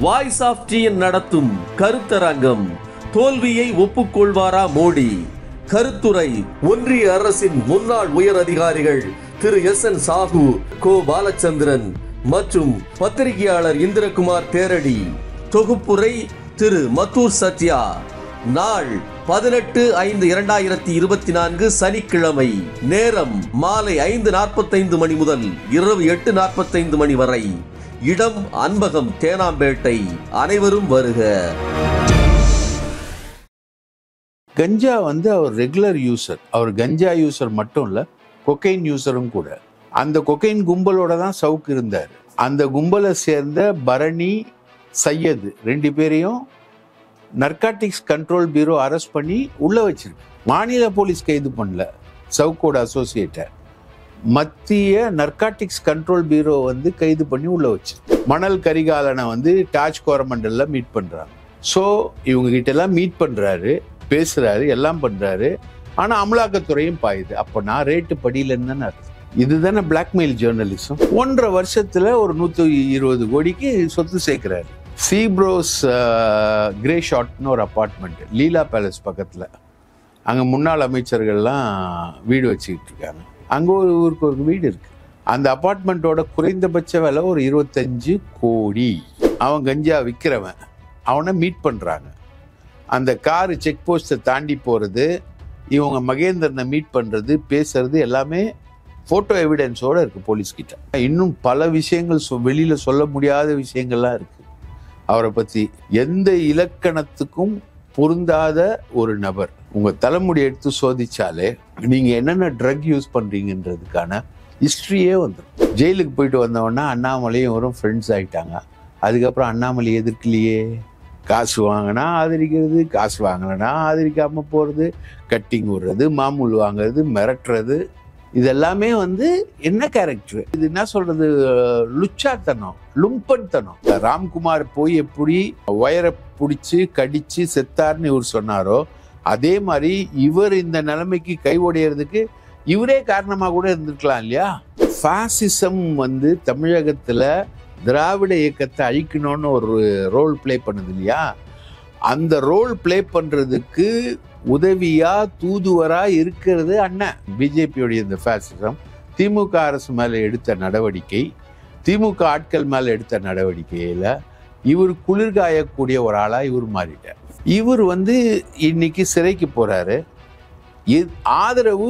Voice of TN நடத்தும் கருத்தரங்கம். தோல்வியை ஒப்புக்கொள்வாரா மோடி? கருத்துரை ஒன்றிய அரசின் முன்னாள் உயர் அதிகாரிகள் திரு SN சாஹு, கோ பாலச்சந்திரன் மற்றும் பத்திரிகையாளர் இந்திரகுமார் தேரடி. தொகுப்புரை திரு மத்தூர் சத்யா. நாள் 18/5/2024 சனிக்கிழமை. நேரம் மாலை 5:45 மணி முதல் இரவு 8:45 மணி வரை. இடம் அன்பகம், தேனாம்பேட்டை. அனைவரும் வருக. கஞ்சா அவர் ரெகுலர் யூசர். அவர் கஞ்சா யூசர் மட்டும் இல்ல, கொக்கைன் யூசரும் கூட. அந்த கொக்கைன் கும்பலோட தான் சவுக்கு இருந்தார். அந்த கும்பலை சேர்ந்த பரணி, சையது 2 பேரையும் நர்காட்டிக்ஸ் கண்ட்ரோல் பியூரோ அரெஸ்ட் பண்ணி உள்ள வச்சிருக்கு. மாநில போலீஸ் கைது பண்ணல சவுக்கோட அசோசியேட்டை. மத்திய நர்காட்டிக்ஸ் கண்ட்ரோல் பியூரோ கைது பண்ணி உள்ள வச்சு மணல் கரிகாலனை டாச் கோரமண்டல்ல மீட் பண்றாங்க. ஸோ இவங்க கிட்ட எல்லாம் மீட் பண்றாரு, பேசுறாரு, எல்லாம் பண்றாரு. ஆனா அமலாக்கத்துறையும் பாயுது. அப்ப நான் ரேட்டு படியிலன்னு தானே அர்த்தம். இதுதானே பிளாக்மெயில் ஜேர்னலிசம். 1.5 வருஷத்துல ஒரு 120 கோடிக்கு சொத்து சேர்க்கிறாரு. சீப்ரோஸ் கிரே ஷாட்னு ஒரு அப்பார்ட்மெண்ட் லீலா பேலஸ் பக்கத்துல. அங்க முன்னாள் அமைச்சர்கள்லாம் வீடு வச்சுக்கிட்டு இருக்காங்க. அங்க ஊருக்கு ஒரு வீடு இருக்கு. அந்த அப்பார்ட்மெண்ட்டோட குறைந்தபட்ச விலை ஒரு 25 கோடி. அவன் கஞ்சா விற்கிறவன். அவனை மீட் பண்றாங்க. அந்த காரு செக் போஸ்ட்டை தாண்டி போறது, இவங்க மகேந்திரனை மீட் பண்றது, பேசுறது எல்லாமே போட்டோ எவிடன்ஸோட இருக்கு போலீஸ் கிட்ட. இன்னும் பல விஷயங்கள் வெளியில சொல்ல முடியாத விஷயங்கள்லாம் இருக்கு அவரை பத்தி. எந்த இலக்கணத்துக்கும் பொருந்தாத ஒரு நபர். உங்க தலைமுடி எடுத்து சோதிச்சாலே நீங்க என்னென்ன ட்ரக் யூஸ் பண்றீங்கன்றதுக்கான ஹிஸ்டரியே வந்துடும். ஜெயிலுக்கு போயிட்டு வந்தவொன்னா அண்ணாமலையும் வரும் ஃப்ரெண்ட்ஸ் ஆயிட்டாங்க. அதுக்கப்புறம் அண்ணாமலை எதிர்க்கலையே. காசு வாங்கினா ஆதரிக்கிறது, காசு வாங்கலைன்னா ஆதரிக்காம போறது, கட்டிங் விடுறது, மாமூல் வாங்குறது, மிரட்டுறது, இதெல்லாமே என்ன கேரக்டர்? இது என்ன சொல்றது? லுச்சாத்தனம், லும்பன்தனம். ராம்குமார் போய் எப்படி வயரை பிடிச்சி கடிச்சு செத்தார்னு இவர் சொன்னாரோ, அதே மாதிரி இவர் இந்த நிலைமைக்கு கை உடையறதுக்கு இவரே காரணமா கூட இருந்திருக்கலாம் இல்லையா? பாசிசம் தமிழகத்துல திராவிட இயக்கத்தை அழிக்கணும்னு ஒரு ரோல் பிளே பண்ணுது இல்லையா? அந்த ரோல் பிளே பண்றதுக்கு உதவியா தூதுவரா இருக்கிறது அண்ணன். பிஜேபியோடைய இந்த பாசிசம் திமுக அரசு மேல எடுத்த நடவடிக்கை, திமுக ஆட்கள் மேல எடுத்த நடவடிக்கையில இவர் குளிர்காயக்கூடிய ஒரு ஆளா இவர் மாறிட்டார். இவர் இன்னைக்கு சிறைக்கு போறாரு. ஆதரவு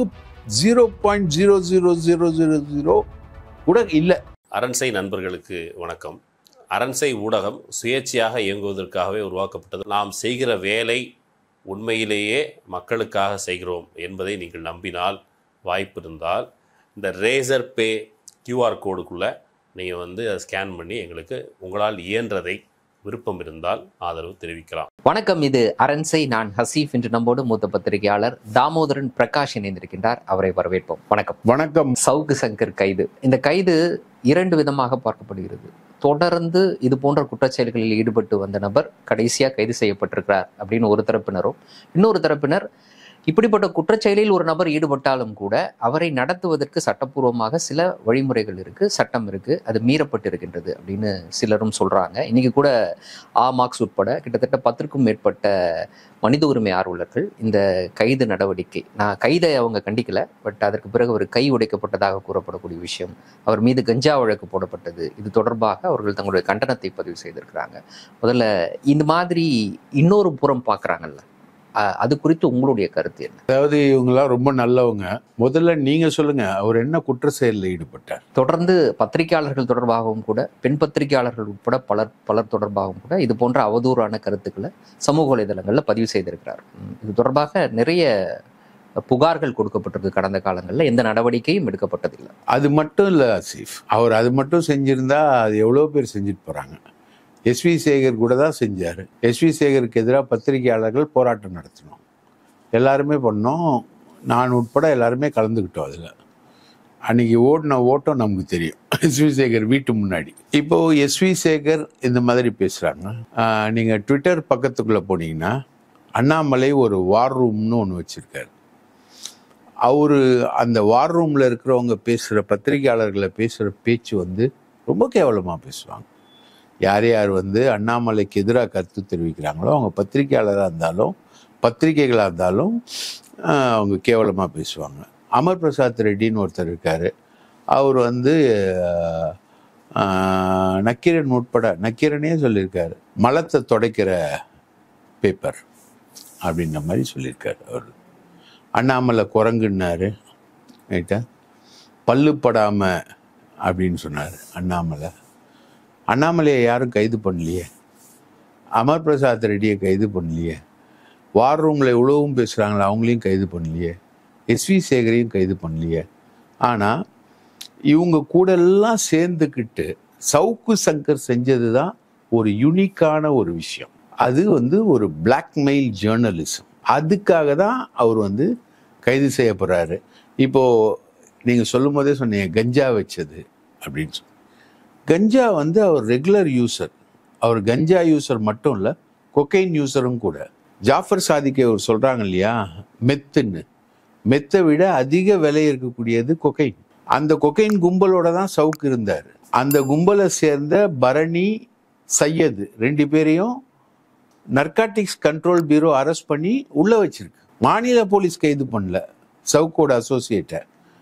0.00000 கூட இல்லை. அரண்சை நண்பர்களுக்கு வணக்கம். அரண்சை ஊடகம் சுயேட்சையாக இயங்குவதற்காகவே உருவாக்கப்பட்டது. நாம் செய்கிற வேலை உண்மையிலேயே மக்களுக்காக செய்கிறோம் என்பதை நீங்கள் நம்பினால், வாய்ப்பு இருந்தால் இந்த ரேசர் பே QR கோடுக்குள்ளே நீங்கள் அதை ஸ்கேன் பண்ணி எங்களுக்கு உங்களால் இயன்றதை, விருப்பம் இருந்தால் ஆதரவு தெரிவிக்கலாம். வணக்கம், இது அரண்சை. நான் ஹசீஃப். இன்று நம்மோடு மூத்த பத்திரிகையாளர் தாமோதரன் பிரகாஷ் இணைந்திருக்கின்றார். அவரை வரவேற்போம். வணக்கம். வணக்கம். சவுக்கு சங்கர் கைது. இந்த கைது 2 விதமாக பார்க்கப்படுகிறது. தொடர்ந்து இது போன்ற குற்றச்செயல்களில் ஈடுபட்டு வந்த நபர் கடைசியா கைது செய்யப்பட்டிருக்கிறார் அப்படின்னு ஒரு தரப்பினரும், இன்னொரு தரப்பினர் இப்படிப்பட்ட குற்றச்செயலில் ஒரு நபர் ஈடுபட்டாலும் கூட அவரை நடத்துவதற்கு சட்டப்பூர்வமாக சில வழிமுறைகள் இருக்கு, சட்டம் இருக்கு, அது மீறப்பட்டு இருக்கின்றது அப்படின்னு சிலரும் சொல்றாங்க. இன்னைக்கு கூட மார்க்ஸ் உட்பட கிட்டத்தட்ட 10க்கும் மேற்பட்ட மனித உரிமை ஆர்வலர்கள் இந்த கைது நடவடிக்கை, நான் கைதை அவங்க கண்டிக்கல, பட் அதற்கு பிறகு அவர் கை உடைக்கப்பட்டதாக கூறப்படக்கூடிய விஷயம், அவர் மீது கஞ்சா வழக்கு போடப்பட்டது, இது தொடர்பாக அவர்கள் தங்களுடைய கண்டனத்தை பதிவு செய்திருக்கிறாங்க. முதல்ல இந்த மாதிரி இன்னொரு புறம் பார்க்குறாங்கல்ல, அது குறித்து உங்களுடைய கருத்து என்ன? அதாவது இவங்கெல்லாம் ரொம்ப நல்லவங்க. முதல்ல நீங்க சொல்லுங்க, அவர் என்ன குற்ற செயலில் ஈடுபட்டார்? தொடர்ந்து பத்திரிகையாளர்கள் தொடர்பாகவும் கூட, பெண் பத்திரிகையாளர்கள் உட்பட பலர் தொடர்பாகவும் கூட இது போன்ற அவதூறான கருத்துக்களை சமூக வலைதளங்களில் பதிவு செய்திருக்கிறார். இது தொடர்பாக நிறைய புகார்கள் கொடுக்கப்பட்டிருக்கு. கடந்த காலங்களில் எந்த நடவடிக்கையும் எடுக்கப்பட்டதில்லை. அது மட்டும் இல்லை ஆசிஃப், அவர் அது மட்டும் செஞ்சிருந்தா அது எவ்வளோ பேர் செஞ்சுட்டு போறாங்க. SV சேகர் கூட தான் செஞ்சார். SV சேகருக்கு எதிராக பத்திரிகையாளர்கள் போராட்டம் நடத்தினோம், எல்லாருமே பண்ணோம், நான் உட்பட எல்லாருமே கலந்துக்கிட்டோம். அதில் அன்னைக்கு ஓடின ஓட்டம் நமக்கு தெரியும். SV சேகர் வீட்டு முன்னாடி. இப்போ SV சேகர் இந்த மாதிரி பேசுகிறாங்க. நீங்கள் ட்விட்டர் பக்கத்துக்குள்ளே போனீங்கன்னா அண்ணாமலை ஒரு வார் ரூம்னு ஒன்று வச்சுருக்காரு. அவர் அந்த வார் ரூமில் இருக்கிறவங்க பேசுகிற, பத்திரிகையாளர்களை பேசுகிற பேச்சு ரொம்ப கேவலமாக பேசுவாங்க. யார் யார் வந்து அண்ணாமலைக்கு எதிராக கருத்து தெரிவிக்கிறாங்களோ அவங்க பத்திரிகையாளராக இருந்தாலும் பத்திரிகைகளாக இருந்தாலும் அவங்க கேவலமாக பேசுவாங்க. அமர் பிரசாத் ரெட்டின்னு ஒருத்தர் இருக்கார். அவர் வந்து நக்கீரன் உட்பட நக்கீரனே சொல்லியிருக்காரு, மலத்தை துடைக்கிற பேப்பர் அப்படின்ற மாதிரி சொல்லியிருக்காரு. அவர் அண்ணாமலை குரங்குன்னாரு, ரைட்டா, பல்லுப்படாமல் அப்படின்னு சொன்னார் அண்ணாமலையை யாரும் கைது பண்ணலையே, அமர் பிரசாத் ரெட்டியை கைது பண்ணலையே, வார் ரூமில் இவ்வளவும் பேசுகிறாங்களே அவங்களையும் கைது பண்ணலையே, எஸ்வி சேகரையும் கைது பண்ணலையே. ஆனால் இவங்க கூட எல்லாம் சேர்ந்துக்கிட்டு சவுக்கு சங்கர் செஞ்சது தான் ஒரு யூனிக்கான ஒரு விஷயம். அது வந்து ஒரு பிளாக்மெயில் ஜேர்னலிசம். அதுக்காக தான் அவர் வந்து கைது செய்யப்படுறாரு. இப்போது நீங்கள் சொல்லும் போதே சொன்னீங்க கஞ்சா வச்சது அப்படின்னு சொல்லி. கஞ்சா வந்து அவர் ரெகுலர் யூசர். அவர் கஞ்சா யூசர் மட்டும் இல்லை, கொக்கைன் யூசரும் கூட. ஜாஃபர் சாதிக்கு அவர் சொல்கிறாங்க இல்லையா, மெத்துன்னு, மெத்தை விட அதிக விலை இருக்கக்கூடியது கொக்கைன். அந்த கொக்கைன் கும்பலோட தான் சவுக்கு இருந்தார். அந்த கும்பலை சேர்ந்த பரணி, சையது 2 பேரையும் நர்காட்டிக்ஸ் கண்ட்ரோல் பியூரோ அரெஸ்ட் பண்ணி உள்ளே வச்சிருக்கு. மாநில போலீஸ் கைது பண்ணல சவுக்கோட அசோசியேட்டை,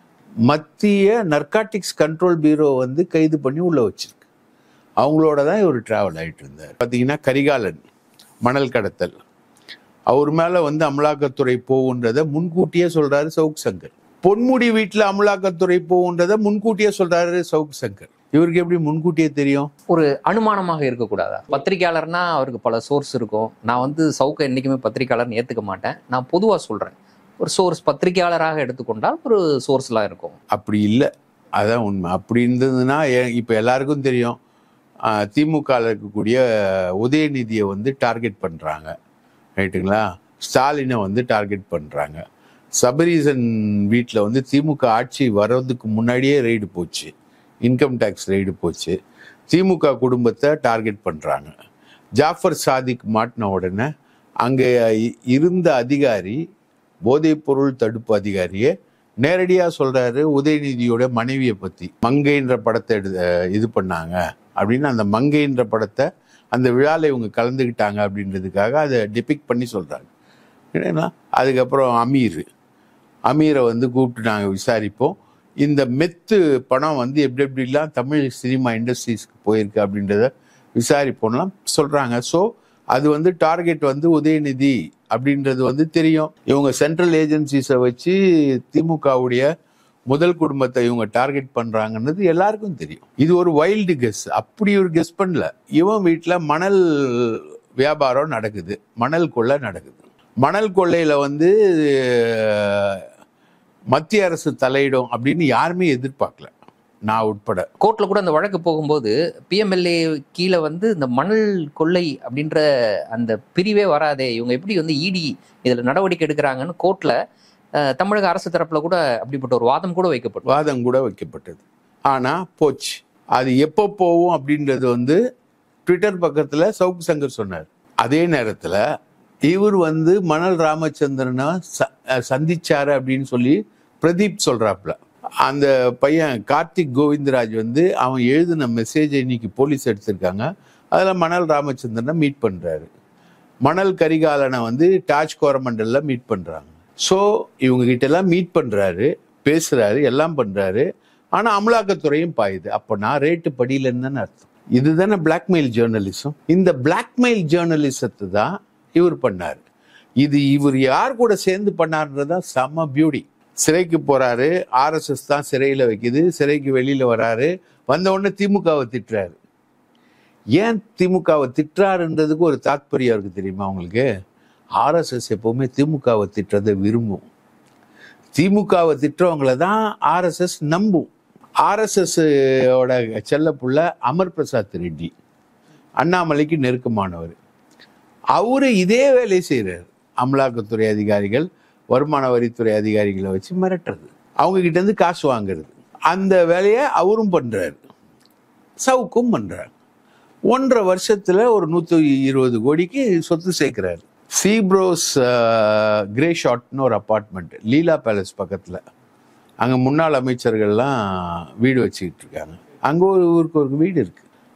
மத்திய நர்காட்டிக்ஸ் கண்ட்ரோல் பியூரோ வந்து கைது பண்ணி உள்ளே வச்சிருக்கு. அவங்களோட தான் இவர் ட்ராவல் ஆகிட்டு இருந்தார். பார்த்தீங்கன்னா கரிகாலன் மணல் கடத்தல், அவர் மேலே வந்து அமலாக்கத்துறை போகுன்றதை முன்கூட்டியே சொல்கிறாரு சவுக் சங்கர். பொன்முடி வீட்டில் அமலாக்கத்துறை போகுன்றதை முன்கூட்டியே சொல்கிறாரு சவுக் சங்கர். இவருக்கு எப்படி முன்கூட்டியே தெரியும்? ஒரு அனுமானமாக இருக்கக்கூடாதா? பத்திரிகையாளர்னா அவருக்கு பல சோர்ஸ் இருக்கும். நான் வந்து சவுக்கை என்றைக்குமே பத்திரிகையாளர்னு ஏற்றுக்க மாட்டேன். நான் பொதுவாக சொல்கிறேன், ஒரு சோர்ஸ் பத்திரிகையாளராக எடுத்துக்கொண்டால் ஒரு சோர்ஸ்லாம் இருக்கும். அப்படி இல்லை, அதான் உண்மை. அப்படி இருந்ததுன்னா இப்போ எல்லாருக்கும் தெரியும், திமுகவில் இருக்கக்கூடிய உதயநிதியை வந்து டார்கெட் பண்ணுறாங்க, ரைட்டுங்களா, ஸ்டாலினை வந்து டார்கெட் பண்ணுறாங்க. சபரீசன் வீட்டில் வந்து திமுக ஆட்சி வர்றதுக்கு முன்னாடியே ரெய்டு போச்சு, இன்கம் டேக்ஸ் ரெய்டு போச்சு. திமுக குடும்பத்தை டார்கெட் பண்ணுறாங்க. ஜாஃபர் சாதிக் மாட்டின உடனே அங்கே இருந்த அதிகாரி, போதைப்பொருள் தடுப்பு அதிகாரியே நேரடியாக சொல்கிறாரு உதயநிதியோட மனைவியை பற்றி. மங்கைன்ற படத்தை இது பண்ணாங்க அப்படின்னு, அந்த மங்கைன்ற படத்தை அந்த விழாவில் இவங்க கலந்துக்கிட்டாங்க அப்படின்றதுக்காக அதை டிபிக் பண்ணி சொல்கிறாங்க. ஏன்னா அதுக்கப்புறம் அமீரை வந்து கூப்பிட்டு நாங்கள் விசாரிப்போம், இந்த மெத்து பணம் வந்து எப்படி எப்படிலாம் தமிழ் சினிமா இண்டஸ்ட்ரீஸ்க்கு போயிருக்கு அப்படின்றத விசாரிப்போம்லாம் சொல்கிறாங்க. ஸோ அது வந்து டார்கெட் வந்து உதயநிதி அப்படின்றது வந்து தெரியும். இவங்க சென்ட்ரல் ஏஜென்சிஸை வச்சு திமுகவுடைய முதல் குடும்பத்தை இவங்க டார்கெட் பண்ணுறாங்கன்றது எல்லாருக்கும் தெரியும். இது ஒரு வைல்டு கெஸ். அப்படி ஒரு கெஸ் பண்ணல. இவன் வீட்டில் மணல் வியாபாரம் நடக்குது, மணல் கொள்ளை நடக்குது. மணல் கொள்ளையில் வந்து மத்திய அரசு தலையிடும் அப்படின்னு யாருமே எதிர்பார்க்கல, நான் உட்பட. கோர்ட்ல கூட அந்த வழக்கு போகும்போது பிஎம்எல்ஏ கீழே வந்து இந்த மணல் கொள்ளை அப்படின்ற அந்த பிரிவே வராதே, இவங்க எப்படி வந்து இடி இதில் நடவடிக்கை எடுக்கிறாங்கன்னு கோர்ட்ல தமிழக அரசு தரப்புல கூட அப்படிப்பட்ட ஒரு வாதம் கூட வைக்கப்பட்டது. ஆனால் போச்சு. அது எப்போ போகும் அப்படின்றது வந்து ட்விட்டர் பக்கத்தில் சவுக்கு சங்கர் சொன்னார். அதே நேரத்தில் இவர் வந்து மணல் ராமச்சந்திரனை சந்திச்சாரு அப்படின்னு சொல்லி பிரதீப் சொல்றாப்புல. அந்த பையன் கார்த்திக் கோவிந்தராஜ் வந்து அவன் எழுதின மெசேஜை இன்னைக்கு போலீஸ் எடுத்திருக்காங்க. அதில் மணல் ராமச்சந்திரனை மீட் பண்ணுறாரு, மணல் கரிகாலனை வந்து டாஜ் கோரமண்டலில் மீட் பண்ணுறாங்க. ஸோ இவங்க கிட்டலாம் மீட் பண்ணுறாரு, பேசுகிறாரு, எல்லாம் பண்ணுறாரு. ஆனால் அமலாக்கத்துறையும் பாயுது. அப்போ நான் ரேட்டு படியிலன்னு அர்த்தம். இதுதானே பிளாக்மெயில் ஜேர்னலிசம். இந்த பிளாக்மெயில் ஜேர்னலிசத்தை தான் இவர் பண்ணார். இவர் யார் கூட சேர்ந்து பண்ணார்ன்றதான் செம்ம பியூட்டி. சிறைக்கு போறாரு, ஆர்எஸ்எஸ் தான் சிறையில் வைக்குது, சிறைக்கு வெளியில வராரு, வந்த உடனே திமுகவை திட்டுறாரு. ஏன் திமுகவை திட்டுறாருன்றதுக்கு ஒரு தாத்பரியம் இருக்கு தெரியுமா உங்களுக்கு? ஆர்எஸ்எஸ் எப்பவுமே திமுகவை திட்டுறதை விரும்பும். திமுகவை திட்டுறவங்களை தான் ஆர்எஸ்எஸ் நம்பும். ஆர்எஸ்எஸ் ஓட செல்ல புள்ள அமர் பிரசாத் ரெட்டி அண்ணாமலைக்கு நெருக்கமானவர். அவரு இதே வேலையை செய்கிறார். அமலாக்கத்துறை அதிகாரிகள், வருமான வரித்துறை அதிகாரிகளை வச்சு மிரட்டுறது, அவங்க கிட்ட இருந்து காசு வாங்குறது, அந்த வேலையை அவரும் பண்றாரு, சவுக்கும் பண்றாரு. 1.5 வருஷத்துல ஒரு 120 கோடிக்கு சொத்து சேர்க்கிறாரு. சீப்ரோஸ் கிரே ஷாட்னு ஒரு அப்பார்ட்மெண்ட் லீலா பேலஸ் பக்கத்துல, அங்க முன்னாள் அமைச்சர்கள்லாம் வீடு வச்சுக்கிட்டு இருக்காங்க. அங்க ஊருக்கு ஒரு வீடு இருக்கு.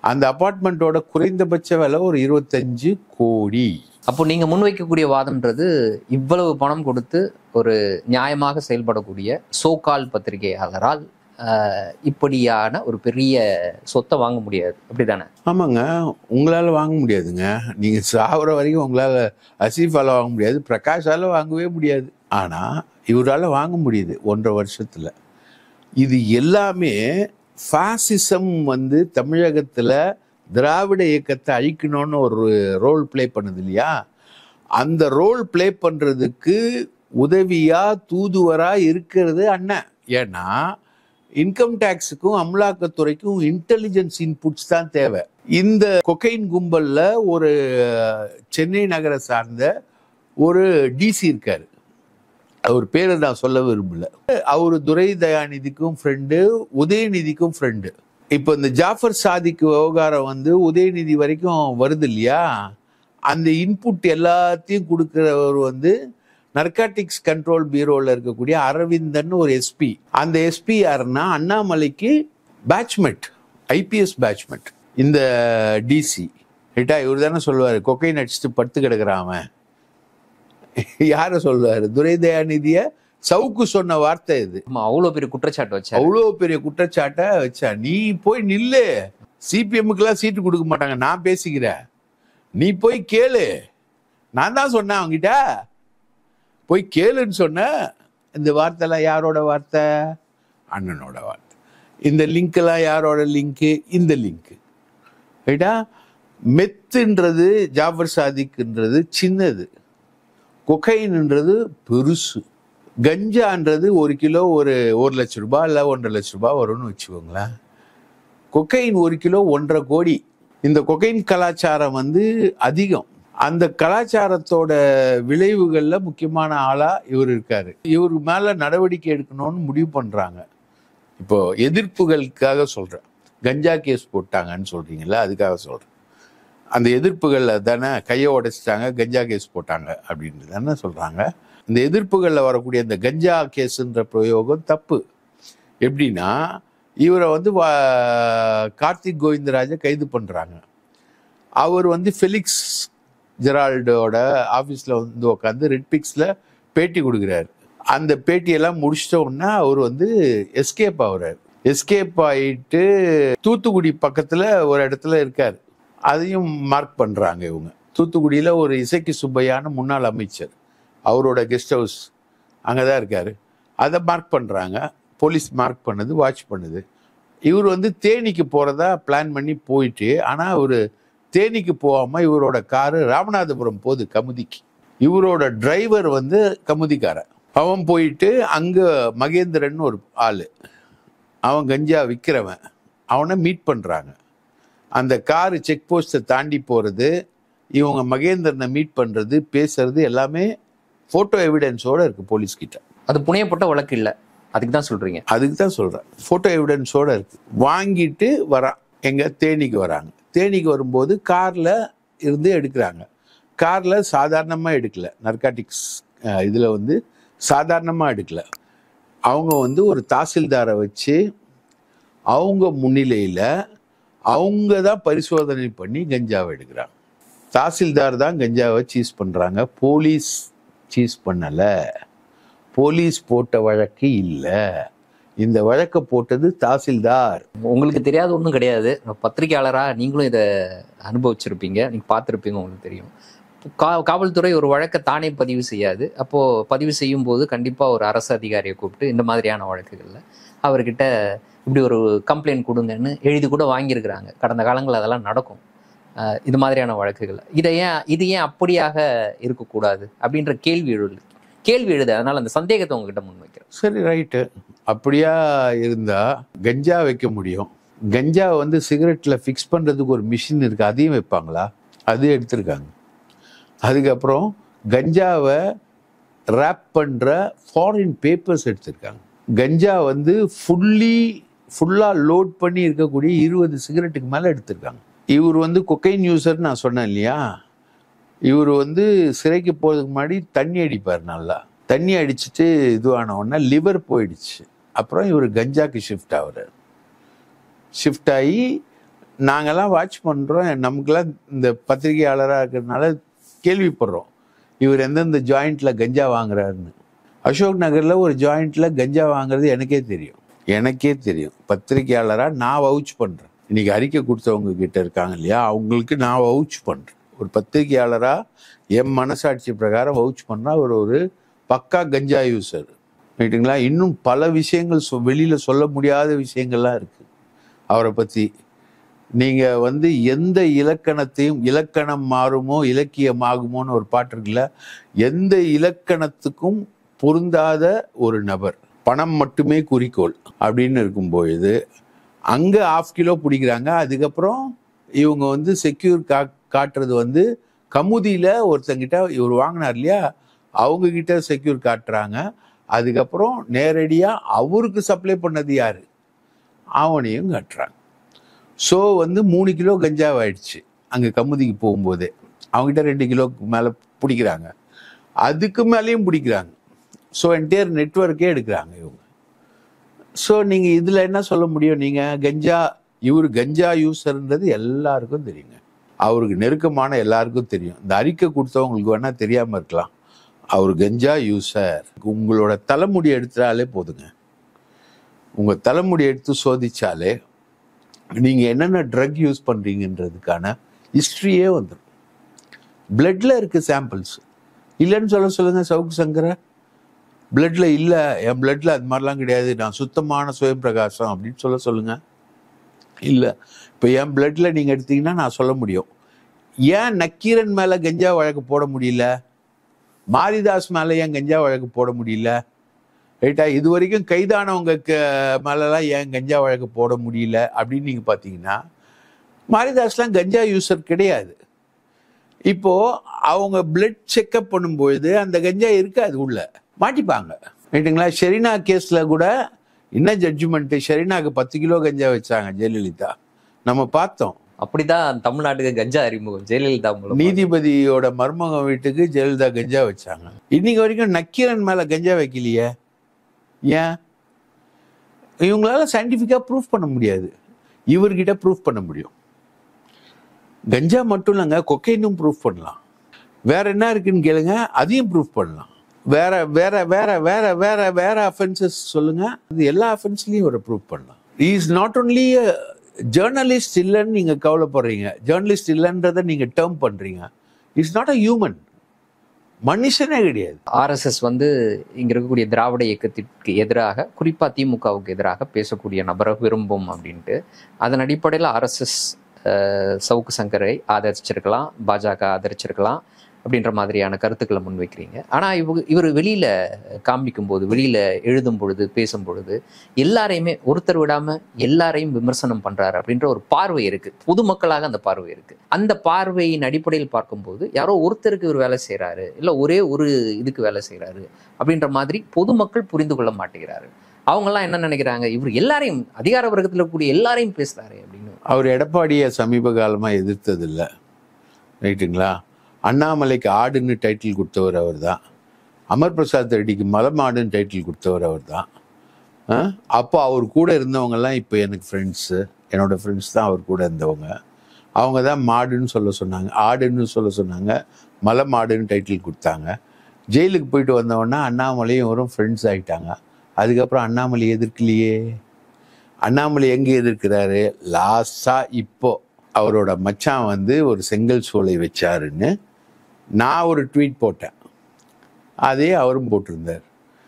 அந்த அபார்ட்மெண்ட்டோட குறைந்தபட்ச விலை ஒரு 25 கோடி. அப்போ நீங்க முன்வைக்கக்கூடிய வாதம்ன்றது இவ்வளவு பணம் கொடுத்து ஒரு நியாயமாக செயல்படக்கூடிய சோகால் பத்திரிகையாளரால் இப்படியான ஒரு பெரிய சொத்தை வாங்க முடியாது, அப்படிதானே? ஆமாங்க, உங்களால வாங்க முடியாதுங்க. நீங்க சாவர வரைக்கும் உங்களால அசீஃபால வாங்க முடியாது, பிரகாஷால வாங்கவே முடியாது. ஆனா இவரால வாங்க முடியுது 1.5 வருஷத்துல. இது எல்லாமே ஃபாசிசம் வந்து தமிழகத்துல திராவிட இயக்கத்தை அழிக்கணும்னு ஒரு ரோல் பிளே பண்ணுது இல்லையா? அந்த ரோல் பிளே பண்றதுக்கு உதவியா தூதுவரா இருக்கிறது அண்ணன். ஏன்னா இன்கம் டேக்ஸுக்கும் அமலாக்கத்துறைக்கும் இன்டெலிஜென்ஸ் இன்புட்ஸ் தான் தேவை. இந்த கொக்கைன் கும்பல்ல ஒரு சென்னை நகரை சார்ந்த ஒரு டிசி இருக்காரு, அவர் பேரை நான் சொல்ல விரும்பல. அவரு துரை தயாநிதிக்கும் ஃப்ரெண்டு, உதயநிதிக்கும் ஃப்ரெண்டு. இப்போ இந்த ஜாஃபர் சாதிக் விவகாரம் வந்து உதயநிதி வரைக்கும் வருது இல்லையா? அந்த இன்புட் எல்லாத்தையும் கொடுக்கிறவர் வந்து நர்காட்டிக்ஸ் கண்ட்ரோல் பியூரோவில் இருக்கக்கூடிய அரவிந்தன் ஒரு எஸ்பி. அந்த எஸ்பி யாருன்னா அண்ணாமலைக்கு பேட்ச்மெட், ஐபிஎஸ் பேட்ச்மெட். இந்த டிசி ரைட்டா, இவர் தானே சொல்லுவார் கொக்கைன் அடிச்சுட்டு படுத்து கிடக்குறான். யார சொல்லுவாரு? துரை தயாநிதிய சவுக்கு சொன்ன வார்த்தை இது. அவ்வளோ பெரிய குற்றச்சாட்டு வச்சா, அவ்வளோ பெரிய குற்றச்சாட்டை வச்சா. நீ போய் நில்லு, சிபிஎம்முக்கெல்லாம் சீட்டு கொடுக்க மாட்டாங்க, நான் பேசிக்கிறேன், நீ போய் கேளு, நான் தான் சொன்னேன் அவங்கிட்ட, போய் கேளுன்னு சொன்ன. இந்த வார்த்தைலாம் யாரோட வார்த்தை? அண்ணனோட வார்த்தை. இந்த லிங்க் எல்லாம் யாரோட லிங்க்கு? இந்த லிங்க் ரைட்டா. மெத்துன்றது ஜாஃபர் சாதிக்ன்றது சின்னது, கொக்கைன்ன்றது பெருசு, கஞ்சான்றது 1 கிலோ ஒரு 1 லட்சம் ரூபாய் இல்லை 1.5 லட்ச ரூபாய் வரும்னு வச்சுக்கோங்களேன். கொக்கைன் 1 கிலோ 1.5 கோடி. இந்த கொக்கைன் கலாச்சாரம் வந்து அதிகம். அந்த கலாச்சாரத்தோட விளைவுகள்ல முக்கியமான ஆளா இவர் இருக்காரு. இவர் மேல நடவடிக்கை எடுக்கணும்னு முடிவு பண்றாங்க. இப்போ எதிர்ப்புகளுக்காக சொல்றேன், கஞ்சா கேஸ் போட்டாங்கன்னு சொல்றீங்களா, அதுக்காக சொல்றேன். அந்த எதிர்ப்புகள்ல தானே கையை உடைச்சிட்டாங்க, கஞ்சா கேஸ் போட்டாங்க அப்படின்னு தானே சொல்றாங்க. இந்த எதிர்ப்புகளில் வரக்கூடிய இந்த கஞ்சா கேஸுன்ற பிரயோகம் தப்பு. எப்படின்னா, இவரை வந்து கார்த்திக் கோவிந்தராஜை கைது பண்றாங்க. அவர் வந்து ஃபெலிக்ஸ் ஜெரால்டோட ஆஃபீஸில் வந்து உட்காந்து ரெட்பிக்ஸில் பேட்டி கொடுக்குறாரு. அந்த பேட்டியெல்லாம் முடிச்சிட்டோன்னா அவர் வந்து எஸ்கேப் ஆகுறாரு. எஸ்கேப் ஆகிட்டு தூத்துக்குடி பக்கத்தில் ஒரு இடத்துல இருக்கார். அதையும் மார்க் பண்ணுறாங்க இவங்க. தூத்துக்குடியில் ஒரு இசைக்கு சுப்பையான முன்னாள் அமைச்சர், அவரோட கெஸ்ட் ஹவுஸ் அங்கே தான் இருக்கார். அதை மார்க் பண்ணுறாங்க, போலீஸ் மார்க் பண்ணுது, வாட்ச் பண்ணுது. இவர் வந்து தேனிக்கு போகிறதா பிளான் பண்ணி போயிட்டு, ஆனால் அவர் தேனிக்கு போகாமல் இவரோட காரு ராமநாதபுரம் போகுது, கமுதிக்கு. இவரோட டிரைவர் வந்து கமுதிக்காரன். அவன் போயிட்டு அங்கே மகேந்திரன் ஒரு ஆள், அவன் கஞ்சா விற்கிறவன், அவனை மீட் பண்ணுறாங்க. அந்த காரு செக் போஸ்ட்டை தாண்டி போகிறது, இவங்க மகேந்திரனை மீட் பண்ணுறது, பேசுறது எல்லாமே ஃபோட்டோ எவிடன்ஸோடு இருக்குது போலீஸ்கிட்ட. அது புனையப்பட்ட வழக்கு இல்லை, அதுக்கு தான் சொல்கிறீங்க? அதுக்கு தான் சொல்கிறேன், ஃபோட்டோ எவிடன்ஸோடு இருக்குது. வாங்கிட்டு வரான், எங்கே தேனிக்கு வராங்க. தேனிக்கு வரும்போது காரில் இருந்து எடுக்கிறாங்க. காரில் சாதாரணமாக எடுக்கலை, நர்காட்டிக்ஸ் இதில் வந்து சாதாரணமாக எடுக்கலை. அவங்க வந்து ஒரு தாசில்தாரை வச்சு அவங்க முன்னிலையில் அவங்க தான் பரிசோதனை பண்ணி கஞ்சாவை எடுக்கிறாங்க. தாசில்தார் தான் கஞ்சாவை சீஸ் பண்ணுறாங்க, போலீஸ் சீஸ் பண்ணலை. போலீஸ் போட்ட வழக்கு இல்லை, இந்த வழக்கை போட்டது தாசில்தார். உங்களுக்கு தெரியாத ஒன்றும் கிடையாது, பத்திரிகையாளராக நீங்களும் இதை அனுபவிச்சிருப்பீங்க, நீங்கள் பார்த்துருப்பீங்க, உங்களுக்கு தெரியும். காவல்துறை ஒரு வழக்கை தானே பதிவு செய்யாது. அப்போது பதிவு செய்யும் போது கண்டிப்பாக ஒரு அரசு அதிகாரியை கூப்பிட்டு இந்த மாதிரியான வழக்குகளில் அவர்கிட்ட இப்படி ஒரு கம்ப்ளைண்ட் கொடுங்கன்னு எழுதி கூட வாங்கியிருக்கிறாங்க. கடந்த காலங்களில் அதெல்லாம் நடக்கும். இது மாதிரியான வழக்குகள் இது ஏன் அப்படியாக இருக்கக்கூடாது அப்படின்ற கேள்வி எழுது. அதனால அந்த சந்தேகத்தை உங்ககிட்ட முன்வைக்கிறேன். சரி, ரைட்டு. அப்படியா இருந்தா கஞ்சா வைக்க முடியும். கஞ்சா வந்து சிகரெட்ல ஃபிக்ஸ் பண்றதுக்கு ஒரு மிஷின் இருக்கு, அதையும் வைப்பாங்களா? அது எடுத்திருக்காங்க. அதுக்கப்புறம் கஞ்சாவை ரேப் பண்ற ஃபாரின் பேப்பர்ஸ் எடுத்திருக்காங்க. கஞ்சா வந்து ஃபுல்லா லோட் பண்ணி இருக்கக்கூடிய 20 சிகரெட்டுக்கு மேல எடுத்திருக்காங்க. இவர் வந்து கொக்கைன் யூசர் நான் சொன்னேன் இல்லையா? இவர் வந்து சிறைக்கு போகிறதுக்கு முன்னாடி தண்ணி அடிப்பார். நல்லா தண்ணி அடிச்சுட்டு இதுவான உடனே லிவர் போயிடுச்சு. அப்புறம் இவர் கஞ்சாக்கு ஷிஃப்ட் ஆகுறார். ஷிஃப்ட் ஆகி நாங்கெல்லாம் வாட்ச் பண்ணுறோம், நமக்கெல்லாம் இந்த பத்திரிகையாளராக இருக்கிறதுனால கேள்விப்படுறோம் இவர் எந்தெந்த ஜாயிண்ட்டில் கஞ்சா வாங்குறாருன்னு. அசோக் நகரில் ஒரு ஜாயிண்ட்டில் கஞ்சா வாங்குறது எனக்கே தெரியும். பத்திரிகையாளராக நான் வவுச் பண்ணுறேன். இன்னைக்கு அறிக்கை கொடுத்தவங்க கிட்ட இருக்காங்க இல்லையா, அவங்களுக்கு நான் வவுச் பண்ணுறேன். ஒரு பத்திரிகையாளராக என் மனசாட்சி பிரகாரம் வவுச் பண்ணால் ஒரு பக்கா கஞ்சா யூசர், ரைட்டுங்களா. இன்னும் பல விஷயங்கள் வெளியில் சொல்ல முடியாத விஷயங்கள்லாம் இருக்குது அவரை பற்றி. நீங்கள் எந்த இலக்கணத்தையும், இலக்கணம் மாறுமோ இலக்கியமாகுமோன்னு ஒரு பாட்டு இருக்குல்ல, எந்த இலக்கணத்துக்கும் பொருந்தாத ஒரு நபர், பணம் மட்டுமே குறிக்கோள் அப்படின்னு இருக்கும்பொழுது அங்கே 1/2 கிலோ பிடிக்கிறாங்க. அதுக்கப்புறம் இவங்க செக்யூர் காட்டுறது கமுதியில் ஒருத்தங்கிட்ட இவர் வாங்கினார் இல்லையா, அவங்கக்கிட்ட செக்யூர் காட்டுறாங்க. அதுக்கப்புறம் நேரடியாக அவருக்கு சப்ளை பண்ணது யார், அவனையும் காட்டுறாங்க. ஸோ 3 கிலோ கஞ்சாவாயிடுச்சு அங்கே கமுதிக்கு போகும்போதே. அவங்ககிட்ட 2 கிலோக்கு மேலே பிடிக்கிறாங்க, அதுக்கு மேலேயும் பிடிக்கிறாங்க. ஸோ என்டையர் நெட்வொர்க்கே எடுக்கிறாங்க இவங்க. ஸோ நீங்கள் இதில் என்ன சொல்ல முடியும்? நீங்கள் இவர் கஞ்சா யூஸர்ன்றது எல்லாருக்கும் தெரியுங்க, அவருக்கு நெருக்கமான எல்லாருக்கும் தெரியும். இந்த அறிக்கை கொடுத்தவங்களுக்கு வேணா தெரியாமல் இருக்கலாம், அவர் கஞ்சா யூஸர். உங்களோட தலைமுடி எடுத்தாலே போதுங்க, உங்கள் தலைமுடி எடுத்து சோதிச்சாலே நீங்கள் என்னென்ன ட்ரக் யூஸ் பண்ணுறீங்கன்றதுக்கான ஹிஸ்ட்ரியே வந்துடும். பிளட்டில் இருக்குது சாம்பிள்ஸ். இல்லைன்னு சொல்லுங்கள் சவுக்கு சங்கரை, பிளட்டில் இல்லை, என் பிளட்டில் அது மாதிரிலாம் கிடையாது, நான் சுத்தமான சுயம் பிரகாசம் அப்படின்னு சொல்லுங்கள். இல்லை, இப்போ என் பிளட்டில் நீங்கள் எடுத்தீங்கன்னா நான் சொல்ல முடியும். ஏன் நக்கீரன் மேலே கஞ்சா வழக்கு போட முடியல, மாரிதாஸ் மேலே ஏன் கஞ்சா வழக்கு போட முடியல, ரைட்டா? இது வரைக்கும் கைதானவங்க மேலெலாம் ஏன் கஞ்சா வழக்கு போட முடியல அப்படின்னு நீங்கள் பார்த்தீங்கன்னா, மாரிதாஸ்லாம் கஞ்சா யூசர் கிடையாது. இப்போது அவங்க பிளட் செக்அப் பண்ணும்பொழுது அந்த கஞ்சா இருக்காது, உள்ள மாட்டிப்பாங்க, ரைட்டுங்களா? ஷெரீனா கேஸில் கூட என்ன ஜட்ஜ்மெண்ட்டு, ஷெரீனாக்கு 10 கிலோ கஞ்சா வச்சாங்க ஜெயலலிதா, நம்ம பார்த்தோம். அப்படிதான் தமிழ்நாட்டுக்கு கஞ்சா அறிமுகம் ஜெயலலிதா மூலம். நீதிபதியோட மருமகன் வீட்டுக்கு ஜெயலலிதா கஞ்சா வச்சாங்க. இன்னைக்கு வரைக்கும் நக்கீரன் மேல கஞ்சா வைக்கலையே, ஏன்? இவங்களால சயின்டிஃபிக்கா ப்ரூஃப் பண்ண முடியாது, இவர்கிட்ட ப்ரூஃப் பண்ண முடியும். கஞ்சா மட்டும் இல்லைங்க, கொக்கைனும் ப்ரூஃப் பண்ணலாம். வேற என்ன இருக்குன்னு கேளுங்க, அதையும் ப்ரூஃப் பண்ணலாம். வேற வேற வேற வேற வேற வேற அஃபென்சஸ் சொல்லுங்க, அது எல்லா அஃபென்ஸ்லையும் ஒரு ப்ரூஃப் பண்ணலாம். இஸ் நாட் ஒன்லி ஜேர்னலிஸ்ட் இல்லைன்னு நீங்க கவலைப்படுறீங்க, ஜேர்னலிஸ்ட் இல்லைன்றதை நீங்க டேர்ம் பண்றீங்க. இட்ஸ் நாட் அ ஹியூமன், மனுஷனே கிடையாது. ஆர்எஸ்எஸ் இங்க இருக்கக்கூடிய திராவிட இயக்கத்திற்கு எதிராக, குறிப்பா திமுகவுக்கு எதிராக பேசக்கூடிய நபரை விரும்பும் அப்படின்ட்டு, அதன் அடிப்படையில் ஆர்எஸ்எஸ் சவுக்கு சங்கரை ஆதரிச்சிருக்கலாம், பாஜக ஆதரிச்சிருக்கலாம் அப்படின்ற மாதிரியான கருத்துக்களை முன்வைக்கிறீங்க. ஆனால் இவர் வெளியில் காமிக்கும் போது, வெளியில் எழுதும் பொழுது, பேசும் பொழுது எல்லாரையுமே ஒருத்தர் விடாமல் எல்லாரையும் விமர்சனம் பண்ணுறாரு அப்படின்ற ஒரு பார்வை இருக்குது, பொதுமக்களாக அந்த பார்வை இருக்குது. அந்த பார்வையின் அடிப்படையில் பார்க்கும்போது யாரோ ஒருத்தருக்கு இவர் வேலை செய்கிறாரு, இல்லை ஒரே ஒரு இதுக்கு வேலை செய்கிறாரு அப்படின்ற மாதிரி பொதுமக்கள் புரிந்து கொள்ள மாட்டேங்கிறாரு. அவங்கெல்லாம் என்ன நினைக்கிறாங்க, இவர் எல்லாரையும், அதிகார வர்க்கத்தில் இருக்கக்கூடிய எல்லாரையும் பேசுகிறாரு அப்படின்னு. அவர் எடப்பாடியை சமீப காலமாக எதிர்த்ததில்லை, ரைட்டுங்களா? அண்ணாமலைக்கு ஆடுன்னு டைட்டில் கொடுத்தவர் அவர் தான், அமர் பிரசாத் ரெட்டிக்கு மலமாடுன்னு டைட்டில் கொடுத்தவர் அவர் தான். அப்போ அவர் கூட இருந்தவங்கெல்லாம் இப்போ எனக்கு ஃப்ரெண்ட்ஸு, என்னோடய ஃப்ரெண்ட்ஸ் தான் அவர் கூட இருந்தவங்க. அவங்க தான் மாடுன்னு சொல்ல சொன்னாங்க, ஆடுன்னு சொல்ல சொன்னாங்க, மலமாடுன்னு டைட்டில் கொடுத்தாங்க. ஜெயிலுக்கு போயிட்டு வந்தவொடனே அண்ணாமலையும் வரும் ஃப்ரெண்ட்ஸ் ஆகிட்டாங்க. அதுக்கப்புறம் அண்ணாமலை எதிர்க்கலையே. அண்ணாமலை எங்கே எதிர்க்கிறாரு? லாஸ்டாக இப்போ அவரோட மச்சான் ஒரு செங்கல் சூளை வச்சாருன்னு நான் ஒரு ட்வீட் போட்டேன், அதே அவரும் போட்டிருந்தார்.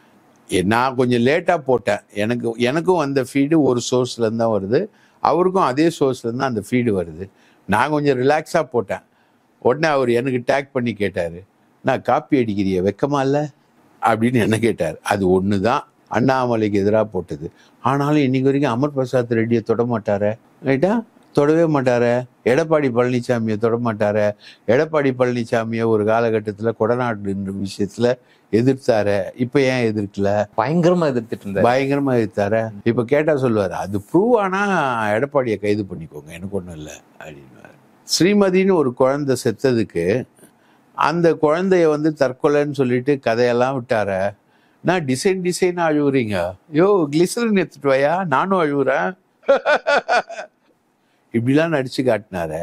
நான் கொஞ்சம் லேட்டாக போட்டேன், எனக்கும் அந்த ஃபீடு ஒரு சோர்ஸ்லேருந்து தான் வருது, அவருக்கும் அதே சோர்ஸ்லேருந்து தான் அந்த ஃபீடு வருது. நான் கொஞ்சம் ரிலாக்ஸாக போட்டேன். உடனே அவர் எனக்கு டேக் பண்ணி கேட்டார், நான் காப்பி அடிக்கிறிய வெக்கமா இல்லை அப்படின்னு என்ன கேட்டார். அது ஒன்று தான் அண்ணாமலைக்கு எதிராக போட்டது. ஆனாலும் இன்னைக்கு வரைக்கும் அமர் பிரசாத் ரெட்டியை தொட மாட்டார, ரைட்டா? தொடவே மாட்டார. எடப்பாடி பழனிசாமியை தொட மாட்டார. எடப்பாடி பழனிசாமியை ஒரு காலகட்டத்தில் கொடநாடு விஷயத்துல எதிர்த்தார, இப்ப ஏன் எதிர்க்கல? பயங்கரமா எதிர்த்தார. இப்ப கேட்டா சொல்லுவாரு, அது ப்ரூவ் ஆனா எடப்பாடியை கைது பண்ணிக்கோங்க, எனக்கு ஒண்ணும் இல்லை அப்படின்னு. ஸ்ரீமதினு ஒரு குழந்தை செத்ததுக்கு அந்த குழந்தைய தற்கொலைன்னு சொல்லிட்டு கதையெல்லாம் விட்டார. நான் டிசைனா அழுவுறீங்க, யோ கிளிசரின் எடுத்துட்டு வாயா, நானும் அழுவுறேன். இப்படிலாம் நடிச்சு காட்டினாரு.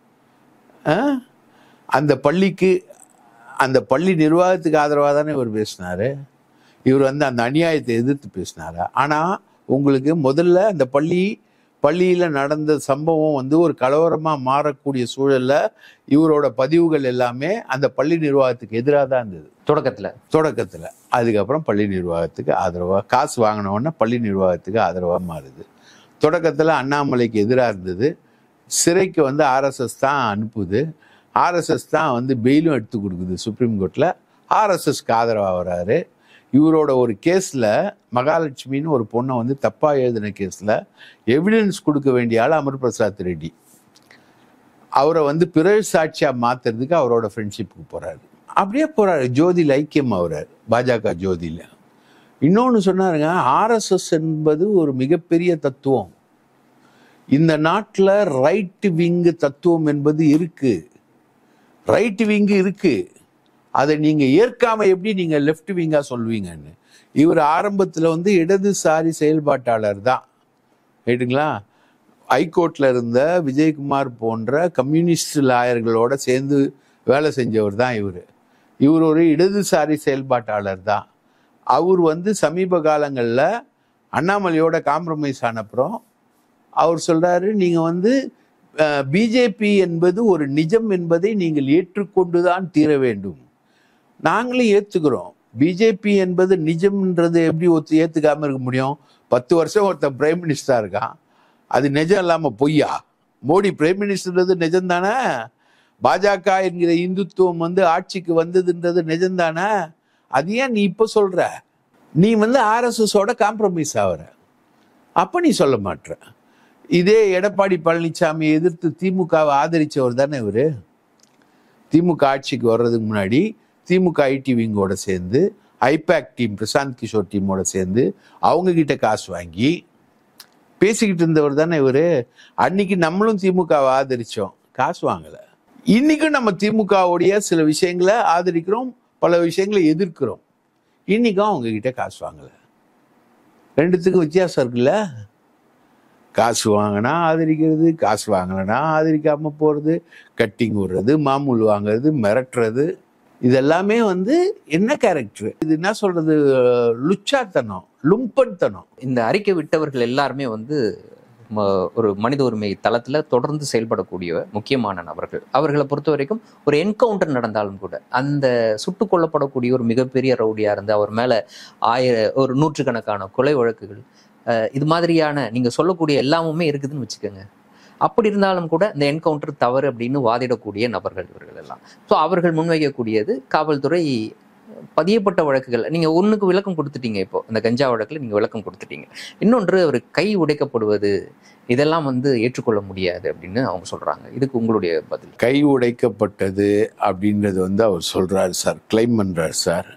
அந்த பள்ளிக்கு, அந்த பள்ளி நிர்வாகத்துக்கு ஆதரவாக தானே இவர் பேசினாரு. இவர் வந்து அந்த அநியாயத்தை எதிர்த்து பேசினாரு. ஆனால் உங்களுக்கு முதல்ல அந்த பள்ளியில் நடந்த சம்பவம் வந்து ஒரு கலவரமாக மாறக்கூடிய சூழலில் இவரோட பதிவுகள் எல்லாமே அந்த பள்ளி நிர்வாகத்துக்கு எதிராக தான் இருந்தது தொடக்கத்தில். அதுக்கப்புறம் பள்ளி நிர்வாகத்துக்கு ஆதரவாக, காசு வாங்கினோன்னா பள்ளி நிர்வாகத்துக்கு ஆதரவாக மாறுது. தொடக்கத்தில் அண்ணாமலைக்கு எதிராக இருந்தது. சிறைக்கு வந்து ஆர்எஸ்எஸ் தான் அனுப்புது. ஆர்எஸ்எஸ் தான் வந்து பெயிலும் எடுத்து கொடுக்குது சுப்ரீம் கோர்ட்டில். ஆர்எஸ்எஸ்க்கு ஆதரவாக வர்றாரு. இவரோட ஒரு கேஸில் மகாலட்சுமின்னு ஒரு பொண்ணை வந்து தப்பாக எழுதின கேஸில் எவிடன்ஸ் கொடுக்க வேண்டிய ஆள் அமர் பிரசாத் ரெட்டி. அவரை வந்து பிறகு சாட்சியாக மாற்றுறதுக்கு அவரோட ஃப்ரெண்ட்ஷிப்புக்கு போகிறாரு. அப்படியே போகிறாரு. ஜோதியில் ஐக்கியம் ஆகுறாரு, பாஜக ஜோதியில். இன்னொன்று சொன்னாருங்க, ஆர்எஸ்எஸ் என்பது ஒரு மிகப்பெரிய தத்துவம். இந்த நாட்டில் ரைட் விங்கு தத்துவம் என்பது இருக்கு. ரைட் விங்கு இருக்கு. அதை நீங்கள் ஏற்காம எப்படி நீங்கள் லெஃப்ட் விங்காக சொல்வீங்கன்னு. இவர் ஆரம்பத்தில் வந்து இடதுசாரி செயல்பாட்டாளர் தான், ரைட்டுங்களா? ஹைகோர்ட்டில் இருந்த விஜயகுமார் போன்ற கம்யூனிஸ்ட் லாயர்களோட சேர்ந்து வேலை செஞ்சவர் தான் இவர். இவர் ஒரு இடதுசாரி செயல்பாட்டாளர் தான். அவர் வந்து சமீப காலங்களில் அண்ணாமலையோட காம்ப்ரமைஸ் ஆனப்புறம் அவர் சொல்கிறாரு, நீங்கள் வந்து பிஜேபி என்பது ஒரு நிஜம் என்பதை நீங்கள் ஏற்றுக்கொண்டு தான் தீர வேண்டும். நாங்களும் ஏற்றுக்கிறோம். பிஜேபி என்பது நிஜம்ன்றது எப்படி ஏற்றுக்காமல் இருக்க முடியும்? 10 வருஷம் ஒருத்தன் பிரைம் மினிஸ்டராக இருக்கான். அது நிஜம் இல்லாமல் பொய்யா? மோடி பிரைம் மினிஸ்டர்ன்றது நிஜம்தானே? பாஜக என்கிற இந்துத்துவம் வந்து ஆட்சிக்கு வந்ததுன்றது நிஜம்தானே? அது ஏன் நீ இப்போ சொல்ற? நீ வந்து ஆர்எஸ்எஸோட காம்ப்ரமைஸ் ஆகிற. அப்போ நீ சொல்ல மாட்ற. இதே எடப்பாடி பழனிசாமி எதிர்த்து திமுகவை ஆதரித்தவர் தானே இவர். திமுக ஆட்சிக்கு வர்றதுக்கு முன்னாடி திமுக ஐடி விங்கோட சேர்ந்து ஐபேக் டீம், பிரசாந்த் கிஷோர் டீமோட சேர்ந்து அவங்க கிட்ட காசு வாங்கி பேசிக்கிட்டு இருந்தவர் தானே இவர். அன்னைக்கு நம்மளும் திமுகவை ஆதரித்தோம், காசு வாங்கலை. இன்னைக்கும் நம்ம திமுகவுடைய சில விஷயங்களை ஆதரிக்கிறோம், பல விஷயங்களை எதிர்க்கிறோம். இன்னைக்கும் அவங்க கிட்ட காசு வாங்கலை. ரெண்டுத்துக்கும் வித்தியாசம் இருக்குல்ல? காசு வாங்கினா ஆதரிக்கிறது, காசு வாங்கலைன்னா ஆதரிக்காம போகிறது, கட்டிங் விடுறது, மாமூல் வாங்குறது, மிரட்டுறது, இதெல்லாமே வந்து என்ன கேரக்டர்? இது என்ன சொல்றது? லுச்சாத்தனம், லும்பன்தனம். இந்த அறிக்கை விட்டவர்கள் எல்லாருமே வந்து ஒரு மனித உரிமை தளத்துல தொடர்ந்து செயல்படக்கூடிய முக்கியமான நபர்கள். அவர்களை பொறுத்த வரைக்கும் ஒரு என்கவுண்டர் நடந்தாலும் கூட அந்த சுட்டுக் கொல்லப்படக்கூடிய ஒரு மிகப்பெரிய ரவுடியா இருந்து அவர் மேல ஒரு 100கணக்கான கொலை வழக்குகள், இது மாதிரியான நீங்க சொல்லக்கூடிய எல்லாமுமே இருக்குதுன்னு வச்சுக்கோங்க. அப்படி இருந்தாலும் கூட இந்த என்கவுண்டர் தவறு அப்படின்னு வாதிடக்கூடிய நபர்கள் இவர்கள் எல்லாம். ஸோ அவர்கள் முன்வைக்கக்கூடியது காவல்துறை பதியப்பட்ட வழக்குகள். நீங்க ஒண்ணுக்கு விளக்கம் கொடுத்துட்டீங்க. இப்போ இந்த கஞ்சா வழக்குல நீங்க விளக்கம் கொடுத்துட்டீங்க. இன்னொன்று, ஒரு கை உடைக்கப்படுவது, இதெல்லாம் வந்து ஏற்றுக்கொள்ள முடியாது அப்படின்னு அவங்க சொல்றாங்க. இதுக்கு உங்களுடைய பதில்? கை உடைக்கப்பட்டது அப்படின்றது வந்து அவர் சொல்றாரு சார், கிளைம் பண்றாரு சார்.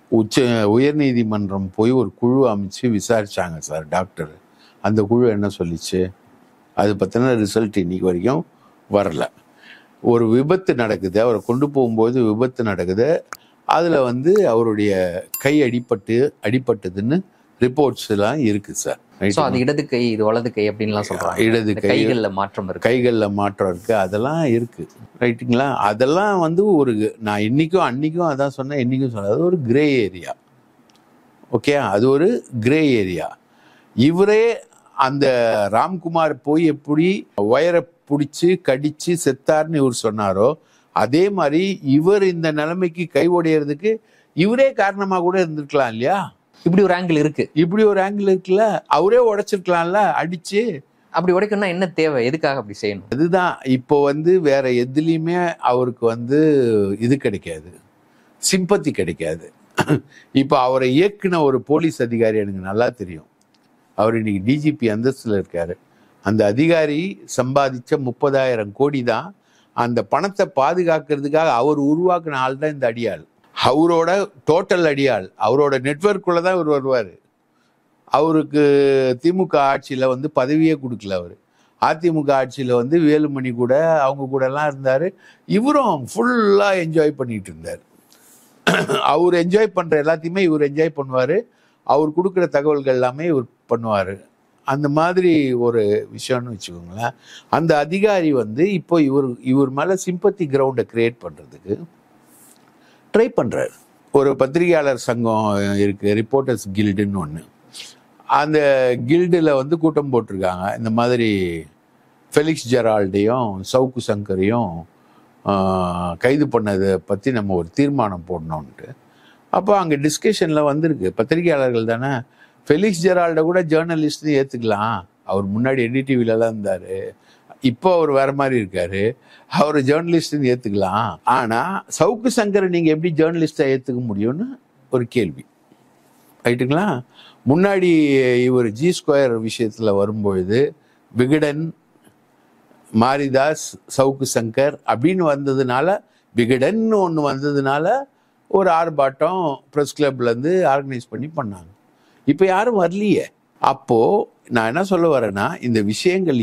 உயர்நீதிமன்றம் போய் ஒரு குழு அமைச்சு விசாரிச்சாங்க சார் டாக்டர். அந்த குழு என்ன சொல்லிச்சு? அது பற்றின ரிசல்ட் இன்னைக்கு வரைக்கும் வரல. ஒரு விபத்து நடக்குது, அவரை கொண்டு போகும்போது விபத்து நடக்குது, அதில் வந்து அவருடைய கை அடிபட்டதுன்னு ரிப்போர்ட்ஸ் எல்லாம் இருக்கு சார். அது இடது கை, இது வலது கை அப்படின்லாம் சொல்றாங்க. இடது கைகளில் மாற்றம் இருக்கு, கைகளில் மாற்றம் இருக்கு, அதெல்லாம் இருக்கு, ரைட்டுங்களா? அதெல்லாம் வந்து ஒரு, நான் இன்னைக்கும் அன்னைக்கும் அதான் சொன்னேன், இன்னைக்கும் சொன்னேன், அது ஒரு கிரே ஏரியா. ஓகே, அது ஒரு கிரே ஏரியா. இவரே அந்த ராம்குமார் போய் எப்படி ஒயரை பிடிச்சி கடிச்சு செத்தார்னு இவர் சொன்னாரோ, அதே மாதிரி இவர் இந்த நிலைமைக்கு கை உடையறதுக்கு இவரே காரணமாக கூட இருந்திருக்கலாம் இல்லையா? இப்படி ஒரு ஆங்கிள் இருக்கு, இப்படி ஒரு ஆங்கிள் இருக்குல்ல. அவரே உடைச்சிருக்கலாம்ல அடிச்சு. அப்படி உடைக்கணும்னா என்ன தேவை? எதுக்காக அப்படி செய்யணும்? அதுதான் இப்போ வந்து வேற எதுலையுமே அவருக்கு வந்து இது கிடைக்காது, சிம்பத்தி கிடைக்காது. இப்போ அவரை இயக்குன ஒரு போலீஸ் அதிகாரி எனக்கு நல்லா தெரியும். அவர் இன்னைக்கு டிஜிபி அந்தஸ்தில் இருக்காரு. அந்த அதிகாரி சம்பாதிச்ச 30,000 கோடி தான். அந்த பணத்தை பாதுகாக்கிறதுக்காக அவர் உருவாக்குன ஆள் தான் இந்த அடியாள். அவரோட டோட்டல் அடியாள், அவரோட நெட்வொர்க்குள்ள தான் இவர் வருவார். அவருக்கு திமுக ஆட்சியில் வந்து பதவியே கொடுக்கல. அவர் அதிமுக ஆட்சியில் வந்து வேலுமணி கூட அவங்க கூட எல்லாம் இருந்தார். இவரும் ஃபுல்லாக என்ஜாய் பண்ணிட்டு இருந்தார். அவர் என்ஜாய் பண்ணுற எல்லாத்தையுமே இவர் என்ஜாய் பண்ணுவார். அவர் கொடுக்குற தகவல்கள் எல்லாமே இவர் பண்ணுவார். அந்த மாதிரி ஒரு விஷயம்னு வச்சுக்கோங்களேன். அந்த அதிகாரி வந்து இப்போ இவர் மேலே சிம்பத்தி கிரவுண்டை கிரியேட் பண்ணுறதுக்கு ட்ரை பண்ணுறாரு. ஒரு பத்திரிகையாளர் சங்கம் இருக்குது, ரிப்போர்ட்டர்ஸ் கில்டுன்னு ஒன்று. அந்த கில்டில் வந்து கூட்டம் போட்டிருக்காங்க, இந்த மாதிரி ஃபெலிக்ஸ் ஜெரால்டையும் சவுக்கு சங்கரையும் கைது பண்ணதை பற்றி நம்ம ஒரு தீர்மானம் போடணுன்ட்டு. அப்போ அங்கே டிஸ்கஷனில் வந்திருக்கு, பத்திரிகையாளர்கள் தானே, ஃபெலிக்ஸ் ஜெரால்டை கூட ஜேர்னலிஸ்ட்னு ஏற்றுக்கலாம், அவர் முன்னாடி என்டிடிவிலலாம் இருந்தார், இப்போ அவர் வேற மாதிரி இருக்காரு, அவர் ஜேர்னலிஸ்ட்னு ஏற்றுக்கலாம். ஆனால் சவுக்கு சங்கரை நீங்கள் எப்படி ஜேர்னலிஸ்டாக ஏற்றுக்க முடியும்னு ஒரு கேள்வி. ரைட்டுங்களா? முன்னாடி இவர் G2 விஷயத்தில் வரும்பொழுது விகடன், மாரிதாஸ், சவுக்கு சங்கர் அப்படின்னு வந்ததுனால, விகடன் ஒன்று வந்ததுனால ஒரு ஆர்ப்பாட்டம் ப்ரெஸ் கிளப்லேருந்து ஆர்கனைஸ் பண்ணாங்க. இப்போ யாரும் வரலையே. அப்போது நான் என்ன சொல்ல வரேன்னா, இந்த விஷயங்கள்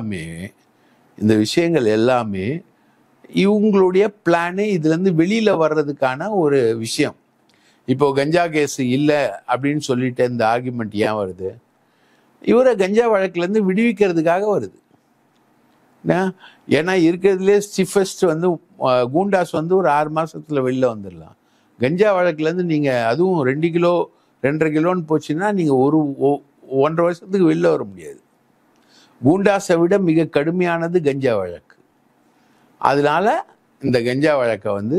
எல்லாமே இவங்களுடைய பிளானே இதுலேருந்து வெளியில் வர்றதுக்கான ஒரு விஷயம். இப்போ கஞ்சா கேஸ் இல்லை அப்படின்னு சொல்லிட்டு இந்த ஆர்குமெண்ட் ஏன் வருது? இவரை கஞ்சா வழக்குலேருந்து விடுவிக்கிறதுக்காக வருது. ஏன்னா இருக்கிறதுலே ஸ்டிஃபஸ்ட் வந்து கூண்டாஸ் வந்து ஒரு 6 மாதத்தில் வெளில வந்துடலாம். கஞ்சா வழக்குலேருந்து நீங்கள் அதுவும் 2 கிலோ 2.5 கிலோன்னு போச்சுன்னா நீங்கள் 1.5 வருஷத்துக்கு வெளில வர முடியாது. கூண்டாஸை விட மிக கடுமையானது கஞ்சா வழக்கு. அதனால இந்த கஞ்சா வழக்கை வந்து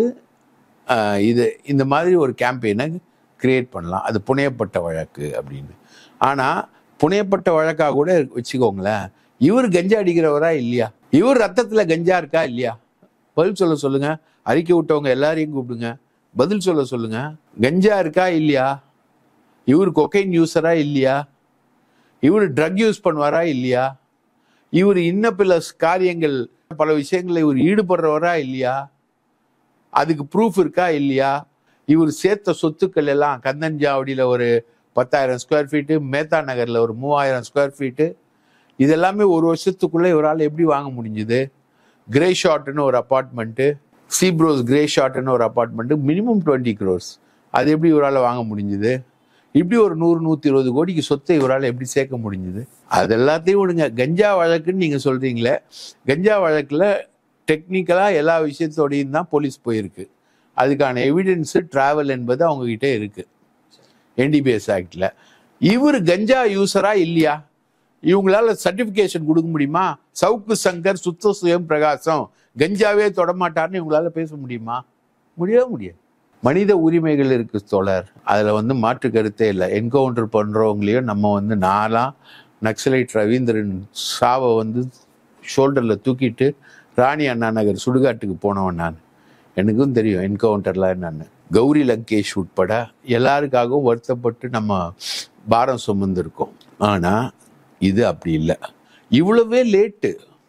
இந்த மாதிரி ஒரு கேம்பெயினை கிரியேட் பண்ணலாம், அது புனையப்பட்ட வழக்கு அப்படின்னு. ஆனால் புனையப்பட்ட வழக்காக கூட வச்சுக்கோங்களேன், இவர் கஞ்சா அடிக்கிறவரா இல்லையா? இவர் ரத்தத்தில் கஞ்சா இருக்கா இல்லையா? பதில் சொல்லுங்க. அறிக்கை விட்டவங்க எல்லாரையும் கூப்பிடுங்க, பதில் சொல்லுங்க. கஞ்சா இருக்கா இல்லையா? இவர் கொக்கைன் யூஸரா இல்லையா? இவர் ட்ரக் யூஸ் பண்ணுவாரா இல்லையா? இவர் இன்னும் பல விஷயங்களில் இவர் ஈடுபடுறவரா இல்லையா? அதுக்கு ப்ரூஃப் இருக்கா இல்லையா? இவர் சேர்த்த சொத்துக்கள் எல்லாம் கந்தன்ஜாவடியில் ஒரு 10,000 ஸ்கொயர் ஃபீட்டு, மேத்தா நகரில் ஒரு 3,000 ஸ்கொயர் ஃபீட்டு, இதெல்லாமே ஒரு வருஷத்துக்குள்ளே இவரால் எப்படி வாங்க முடிஞ்சுது? கிரே ஷாட்னு ஒரு அப்பார்ட்மெண்ட்டு, சீப்ரோஸ் கிரே ஷாட்னு ஒரு அப்பார்ட்மெண்ட்டு, மினிமம் 20 crores, அது எப்படி இவரால் வாங்க முடிஞ்சுது? இப்படி ஒரு 100-120 கோடிக்கு சொத்தை இவரால் எப்படி சேர்க்க முடிஞ்சுது? அது எல்லாத்தையும் விடுங்க. கஞ்சா வழக்குன்னு நீங்கள் சொல்கிறீங்களே, கஞ்சா வழக்கில் டெக்னிக்கலாக எல்லா விஷயத்தோடையும் தான் போலீஸ் போயிருக்கு. அதுக்கான எவிடன்ஸு டிராவல் என்பது அவங்ககிட்ட இருக்குது NDPS ஆக்டில். இவர் கஞ்சா யூஸரா இல்லையா? இவங்களால சர்டிஃபிகேஷன் கொடுக்க முடியுமா? சவுக்கு சங்கர் சுத்த சுயம் பிரகாசம் கஞ்சாவே தொடமாட்டார்னு இவங்களால பேச முடியுமா? முடியாது. மனித உரிமைகள் இருக்கு தோழர், அதில் வந்து மாற்று கருத்தே இல்லை. என்கவுண்டர் பண்ணுறவங்களையும் நம்ம வந்து நாலாம் நக்சலைட் ரவீந்திரன் சாவை வந்து ஷோல்டரில் தூக்கிட்டு ராணி அண்ணா நகர் சுடுகாட்டுக்கு போனவன் நான். எனக்கும் தெரியும் என்கவுண்டர்லாம் என்னன்னு. கௌரி லங்கேஷ் உட்பட எல்லாருக்காகவும் வருத்தப்பட்டு நம்ம பாரம் சுமந்துருக்கோம். ஆனால் இது அப்படி இல்லை. இவ்வளவே லேட்டு,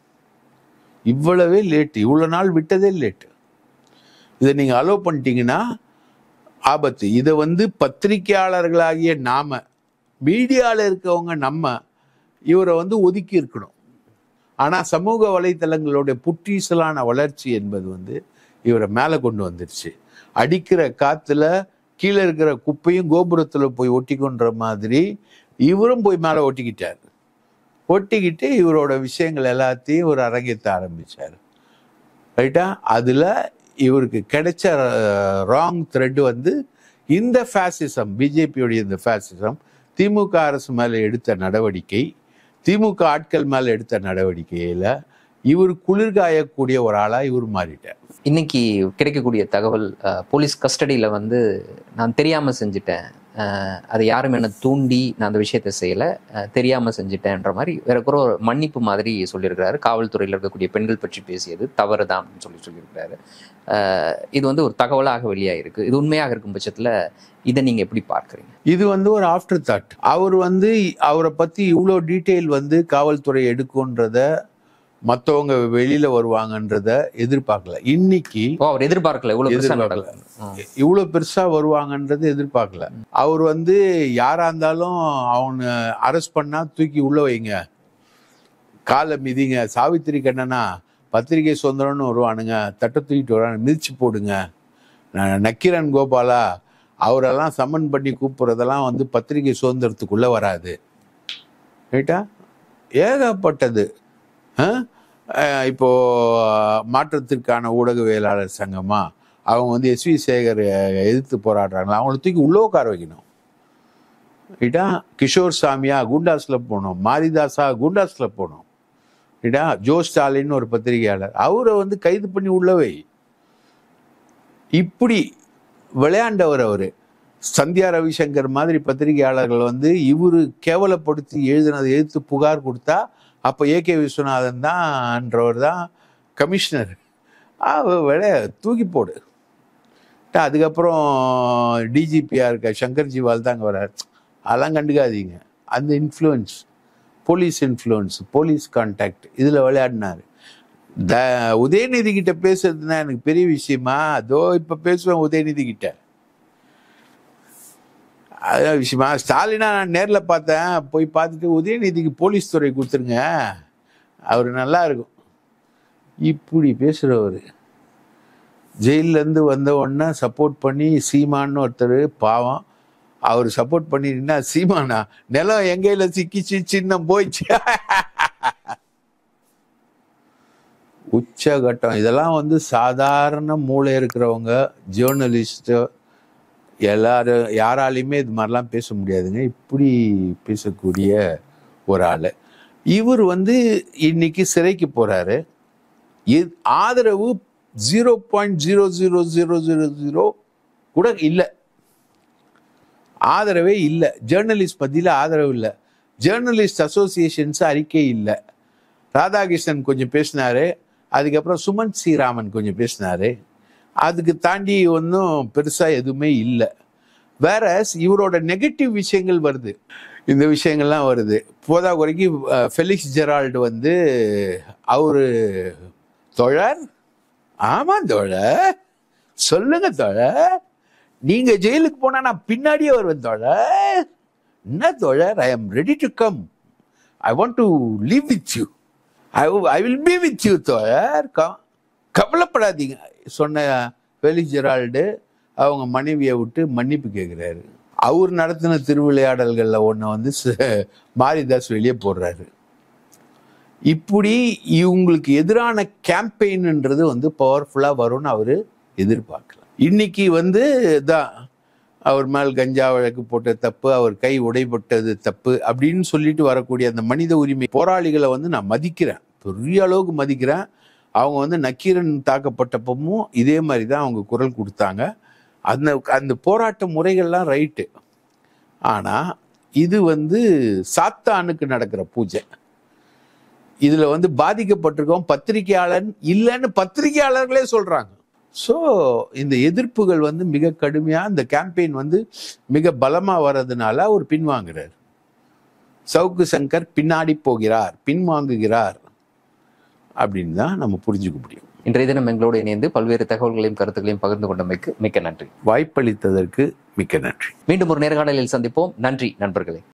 இவ்வளோ நாள் விட்டதே லேட்டு. இதை நீங்கள் அலோவ் பண்ணிட்டீங்கன்னா ஆபத்து. இதை வந்து பத்திரிகையாளர்களாகிய நாம, மீடியாவில் இருக்கவங்க நம்ம இவரை வந்து ஒதுக்கி இருக்கணும். ஆனால் சமூக வலைத்தளங்களுடைய புற்றீசலான வளர்ச்சி என்பது வந்து இவரை மேலே கொண்டு வந்துருச்சு. அடிக்கிற காற்றுல கீழே இருக்கிற குப்பையும் கோபுரத்தில் போய் ஒட்டிக்கொன்ற மாதிரி இவரும் போய் மேலே ஒட்டிக்கிட்டு இவரோட விஷயங்கள் எல்லாத்தையும் இவர் அரங்கேற்ற ஆரம்பித்தார். ரைட்டா? அதில் இவருக்கு கிடைச்ச ராங் த்ரெட் வந்து இந்த ஃபேசிசம், பிஜேபியோடைய இந்த ஃபேசிசம், திமுக அரசு மேலே எடுத்த நடவடிக்கை, திமுக ஆட்கள் மேலே எடுத்த நடவடிக்கையில் இவர் குளிர்காயக்கூடிய ஒரு ஆளாக இவர் மாறிட்டார். இன்னைக்கு கிடைக்கக்கூடிய தகவல், போலீஸ் கஸ்டடியில் வந்து நான் தெரியாமல் செஞ்சுட்டேன், அதை யாரும் என்ன தூண்டி நான் அந்த விஷயத்தை செய்யலை, தெரியாமல் செஞ்சுட்டேன்ற மாதிரி வேற கூட ஒரு மன்னிப்பு மாதிரி சொல்லியிருக்கிறாரு. காவல்துறையில் இருக்கக்கூடிய பெண்கள் பற்றி பேசியது தவறு தான் அப்படின்னு சொல்லியிருக்கிறாரு. இது வந்து ஒரு தகவலாக வெளியாகிருக்கு. இது உண்மையாக இருக்கும் பட்சத்தில் இதை நீங்கள் எப்படி பார்க்குறீங்க? இது வந்து ஒரு ஆஃப்டர் தாட். அவர் வந்து அவரை பற்றி இவ்வளோ டீட்டெயில் வந்து காவல்துறை எடுக்குன்றத, மற்றவங்க வெளியில வருவாங்கன்றத எதிர்பார்க்கல. இன்னைக்கு அவர் எதிர்பார்க்கல, இவ்வளவு பெருசா வருவாங்கன்றது எதிர்பார்க்கல. அவர் வந்து யாரா இருந்தாலும் அவனை அரெஸ்ட் பண்ணா தூக்கி உள்ள வைங்க, காலை மிதிங்க. சாவித்திரி கண்ணனா பத்திரிகை சுதந்திரம்னு வருவானுங்க, தட்டை தூக்கிட்டு வருவானுங்க, மிதிச்சு போடுங்க. நக்கீரன் கோபாலா அவரெல்லாம் சம்மன் பண்ணி கூப்பிடுறதெல்லாம் வந்து பத்திரிகை சுதந்திரத்துக்குள்ள வராது. ரைட்டா? ஏகப்பட்டது. இப்போ மாற்றத்திற்கான ஊடகவியலாளர் சங்கமா அவங்க வந்து எஸ்வி சேகர் எதிர்த்து போராடுறாங்களா, அவங்கள தூக்கி உள்ள உட்கார வைக்கணும். ரைட்டா? கிஷோர் சாமியா குண்டாஸ்ல போனோம், மாரிதாஸா குண்டாஸ்ல போனோம். ரைட்டா? ஜோ ஸ்டாலின் ஒரு பத்திரிகையாளர், அவரை வந்து கைது பண்ணி உள்ளவை. இப்படி விளையாண்டவர் அவரு. சந்தியா ரவிசங்கர் மாதிரி பத்திரிகையாளர்கள் வந்து இவரு கேவலப்படுத்தி எழுதினதை எதிர்த்து புகார் கொடுத்தா அப்போ ஏகே விஸ்வநாதன் தான்ன்றவர் தான் கமிஷனர். தூக்கி போடு. அதுக்கப்புறம் டிஜிபியா இருக்க சங்கர் ஜிவால் தான் அங்கே வர்றார். அதெல்லாம் கண்டுக்காதீங்க. அந்த இன்ஃப்ளூயன்ஸ், போலீஸ் கான்டாக்ட் இதில் விளையாடினார். உதயநிதி கிட்ட பேசுறதுன்னா எனக்கு பெரிய விஷயமா? அதோ இப்போ பேசுவேன் உதயநிதி கிட்ட. அதான் விஷயமா? ஸ்டாலினா நான் நேரில் பார்த்தேன், போய் பார்த்துட்டு உதயநிதிக்கு போலீஸ் துறை கொடுத்துருங்க, அவர் நல்லா இருக்கும். இப்படி பேசுகிறவர் ஜெயிலேருந்து வந்த உடனே சப்போர்ட் பண்ணி சீமான்னு ஒருத்தர் பாவம், அவர் சப்போர்ட் பண்ணிருந்தா சீமானா நிலம் எங்கையில சிக்கிச்சு, சின்னம் போயிடுச்சு. உச்சகட்டம். இதெல்லாம் வந்து சாதாரண மூளை இருக்கிறவங்க, ஜேர்னலிஸ்ட் எல்லாரும் யாராலையுமே இது மாதிரிலாம் பேச முடியாதுங்க. இப்படி பேசக்கூடிய ஒரு ஆள் இவர் வந்து இன்னைக்கு சிறைக்கு போறாரு. ஆதரவு 0.00000 கூட இல்லை, ஆதரவே இல்லை. ஜேர்னலிஸ்ட் மத்தியில் ஆதரவு இல்லை. ஜேர்னலிஸ்ட் அசோசியேஷன்ஸ் அறிக்கை இல்லை. ராதாகிருஷ்ணன் கொஞ்சம் பேசினாரு, அதுக்கப்புறம் சுமன் ஸ்ரீராமன் கொஞ்சம் பேசினாரு. அதுக்கு தாண்டி ஒன்றும் பெருசா எதுவுமே இல்லை. வேற இவரோட நெகட்டிவ் விஷயங்கள் வருது, இந்த விஷயங்கள்லாம் வருது. போதா குறைக்கு ஃபெலிக்ஸ் ஜெரால்டு வந்து அவரு தோழர், ஆமா தோழர், சொல்லுங்க தோழர், நீங்க ஜெயிலுக்கு போனா நான் பின்னாடியே வருவேன் தோழர். என்ன தோழர், I am ready to come, I want to live with you, I will be with you தோழர், கவலைப்படாதீங்க சொன்ன ஃபெலிக்ஸ் ஜெரால்டு அவங்க மனைவியை விட்டு மன்னிப்பு கேட்குறாரு. அவர் நடத்தின திருவிளையாடல்களில் ஒன்று வந்து மாரிதாஸ் வெளியே போடுறாரு. இப்படி இவங்களுக்கு எதிரான கேம்பெயின்ன்றது வந்து பவர்ஃபுல்லாக வரும்னு அவர் எதிர்பார்க்கல. இன்னைக்கு வந்து தான் அவர் மேல் கஞ்சா வழக்கு போட்ட தப்பு, அவர் கை உடைபட்டது தப்பு அப்படின்னு சொல்லிட்டு வரக்கூடிய அந்த மனித உரிமை போராளிகளை வந்து நான் மதிக்கிறேன், பெரிய அளவுக்கு மதிக்கிறேன். அவங்க வந்து நக்கீரன் தாக்கப்பட்டப்பவும் இதே மாதிரி தான் அவங்க குரல் கொடுத்தாங்க. அந்த போராட்ட முறைகள்லாம் ரைட்டு. ஆனால் இது வந்து சாத்தானுக்கு நடக்கிற பூஜை. இதில் வந்து பாதிக்கப்பட்டிருக்கோம் பத்திரிகையாளன் இல்லைன்னு பத்திரிகையாளர்களே சொல்கிறாங்க. ஸோ இந்த எதிர்ப்புகள் வந்து மிக கடுமையாக, இந்த கேம்பெயின் வந்து மிக பலமாக வர்றதுனால அவர் பின்வாங்குறார். சவுக்கு சங்கர் பின்னாடி போகிறார், பின்வாங்குகிறார் அப்படின்னு தான் நம்ம புரிஞ்சுக்க முடியும். இன்றைய தினம் எங்களோடு இணைந்து பல்வேறு தகவல்களையும் கருத்துக்களையும் பகிர்ந்து கொண்டமைக்கு மிக்க நன்றி. வாய்ப்பளித்ததற்கு மிக்க நன்றி. மீண்டும் ஒரு நேர்காணலில் சந்திப்போம். நன்றி நண்பர்களே.